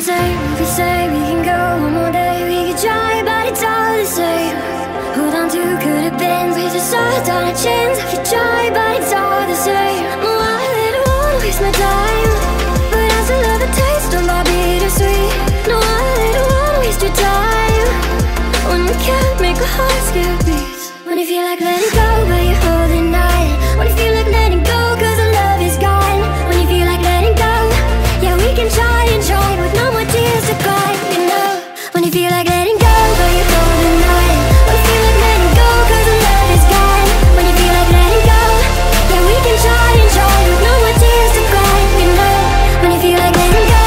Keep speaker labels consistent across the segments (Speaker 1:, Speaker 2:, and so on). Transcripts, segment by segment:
Speaker 1: we say we can go one more day. We could try, but it's all the same. Hold on to could have been, we just start on a chance. If you try, but it's all the same. Oh, I didn't wanna waste my time, but I still love the taste of my bittersweet. No, I didn't wanna waste your time when we can't make our hearts skip beats. When you feel like letting go, but you're holding on. When you feel like letting go, cause the love is gone. When you feel like letting go, yeah, we can try and try with no more tears to cry, you know. When you feel like letting go, but you're holding on. When you feel like letting go, cause the love is gone. When you feel like letting go, yeah, we can try and try with no more tears to cry, you know. When you feel like letting go,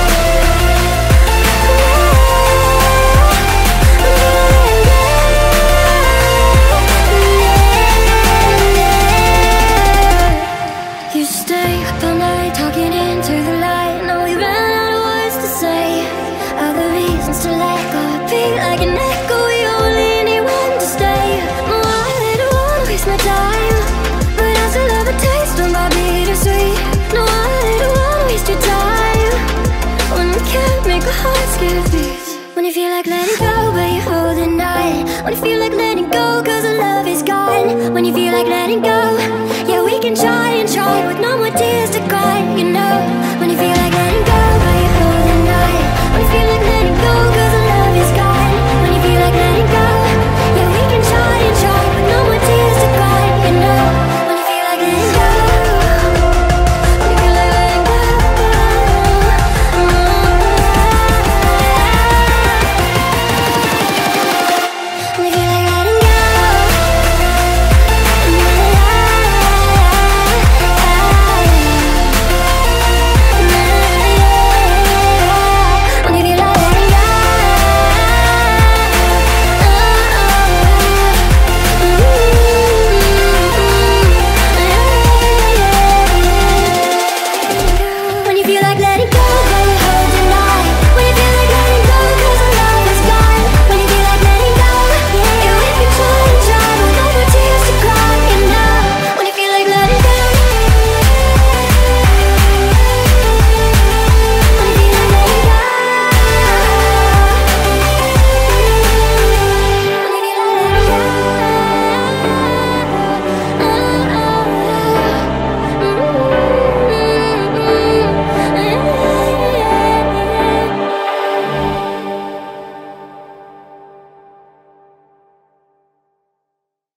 Speaker 1: you stay up all night talking into the light. No, we ran out of words to say. Other reasons to let go, be like an echo. We only need one to stay. Oh, I didn't wanna waste my time, but I still love a taste of my bittersweet. No, I didn't wanna waste your time when we can't make our hearts give beats. When you feel like letting go, but you're holding on. When you feel like letting go, cause the love is gone. When you feel like letting go, yeah, we can try